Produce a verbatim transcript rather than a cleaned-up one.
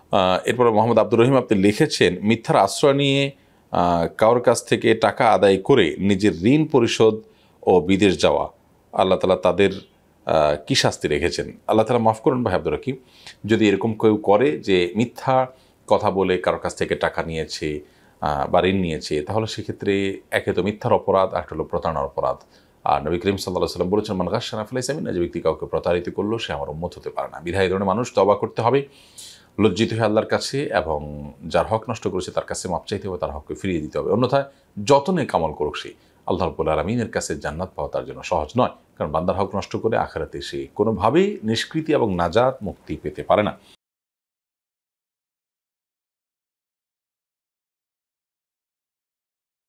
এরপরে মোহাম্মদ আব্দুর রহিম আপনি লিখেছেন, মিথ্যার আশ্রয় নিয়ে কারোর কাছ থেকে টাকা আদায় করে নিজের ঋণ পরিশোধ ও বিদেশ যাওয়া, আল্লাহ তালা তাদের কী শাস্তি রেখেছেন? আল্লাহ তালা মাফ করুন ভাই আব্দুর রহিম, যদি এরকম কেউ করে যে মিথ্যা কথা বলে কারোর কাছ থেকে টাকা নিয়েছে বা ঋণ নিয়েছে, তাহলে সেক্ষেত্রে একে তো মিথ্যার অপরাধ, আর একটা হলো প্রতারণার অপরাধ। আর নবী করিম সাল্লাল্লাহু আলাইহি ওয়াসাল্লাম বলেছেন, মান গাশশানা ফালাইসা মিন্না, যে ব্যক্তি কাউকে প্রতারিত করলো সে আমার উম্মত হতে পারে না। বিধায় এই ধরনের মানুষ তওবা করতে হবে, লজ্জিত হয়ে আল্লাহর কাছে, এবং যার হক নষ্ট করেছে তার কাছে মাপ চাইতে হবে, তার হককে ফিরিয়ে দিতে হবে। অন্যথায় যত নেক আমল করুক সে, আল্লাহ রাব্বুল আলামিনের কাছে জান্নাত পাওয়া তার জন্য সহজ নয়, কারণ বান্দার হক নষ্ট করে আখিরাতে সে কোনোভাবেই নিষ্কৃতি এবং নাজাত মুক্তি পেতে পারে না।